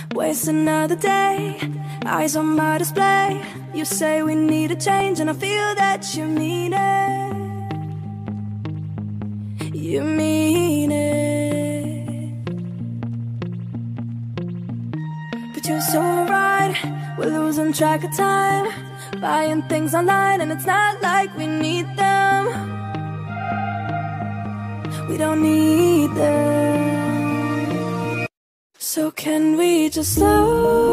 Waste another day, eyes on my display. You say we need a change and I feel that you mean it. You mean it. But you're so right, we're losing track of time, buying things online and it's not like we need them. We don't need them. So can we just slow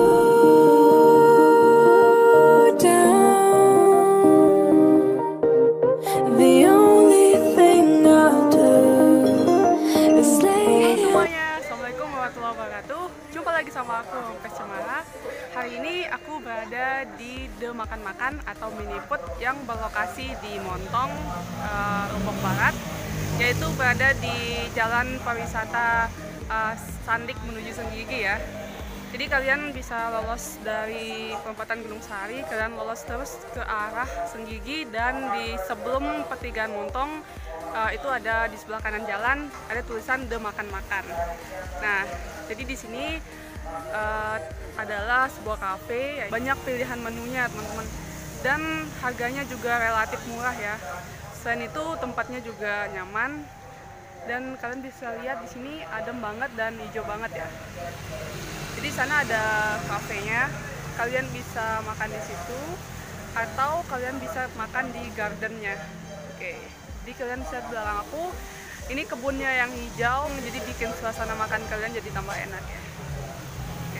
down? The only thing I'll do is lay. Semuanya, Assalamualaikum warahmatullahi wabarakatuh. Jumpa lagi sama aku, Pes Cemara. Hari ini aku berada di The Makan-Makan atau Mini Food yang berlokasi di Montong, Lombok Barat, yaitu berada di Jalan Pariwisata Sandik menuju Senggigi ya. Jadi kalian bisa lolos dari perempatan Gunung Sari, kalian lolos terus ke arah Senggigi, dan di sebelum pertigaan Montong itu ada di sebelah kanan jalan ada tulisan The Makan-Makan. Nah, jadi di sini adalah sebuah kafe, banyak pilihan menunya teman-teman, dan harganya juga relatif murah ya. Selain itu tempatnya juga nyaman. Dan kalian bisa lihat di sini adem banget dan hijau banget ya. Jadi sana ada kafenya, kalian bisa makan di situ atau kalian bisa makan di gardennya. Oke, jadi kalian bisa di belakang aku, ini kebunnya yang hijau, jadi bikin suasana makan kalian jadi tambah enak ya. Oke.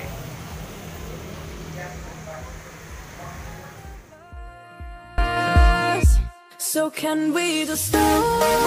So can we just stop?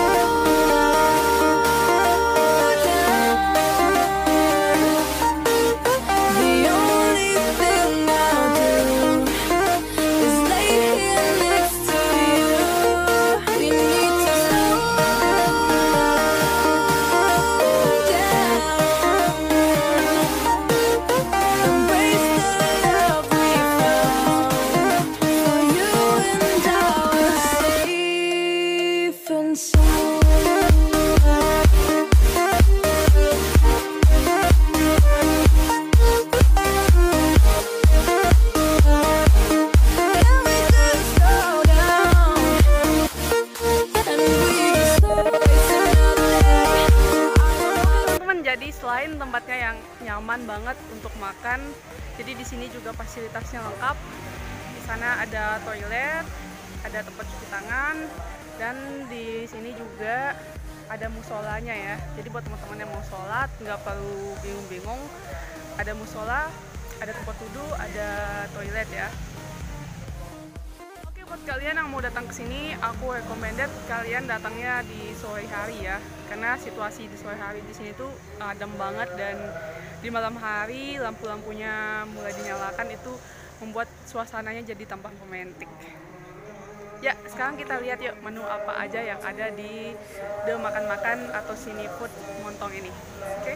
Jadi selain tempatnya yang nyaman banget untuk makan, jadi di sini juga fasilitasnya lengkap. Di sana ada toilet, ada tempat cuci tangan, dan di sini juga ada musolanya ya. Jadi buat teman-teman yang mau sholat nggak perlu bingung-bingung, ada musola, ada tempat wudhu, ada toilet ya. Buat kalian yang mau datang ke sini, aku recommended kalian datangnya di sore hari ya, karena situasi di sore hari di sini tuh adem banget, dan di malam hari lampu-lampunya mulai dinyalakan, itu membuat suasananya jadi tambah romantis. Ya, sekarang kita lihat yuk menu apa aja yang ada di The Makan-Makan atau Sini Food Montong ini. Oke?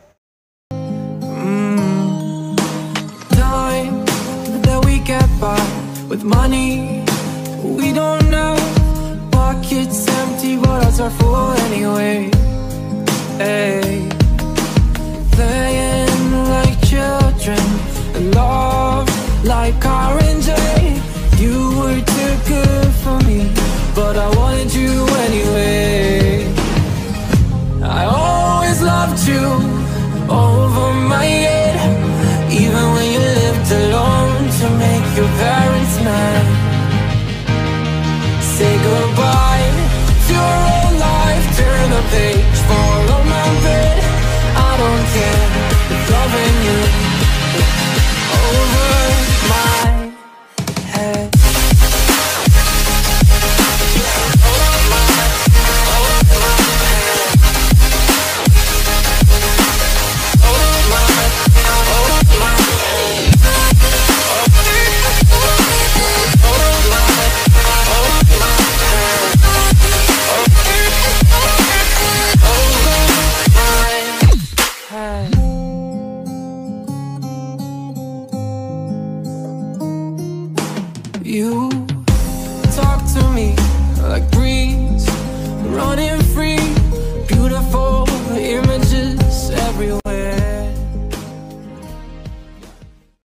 Time that we get by with money we don't know, pockets empty but hearts are full anyway. Hey, playing like children and love like R&J. You were too good for me, but I wanted you anyway. I always loved you over my head, even when you lived alone to make your parents mad. Say goodbye to your old life, turn the page, follow my bed. I don't care if loving you over my head. You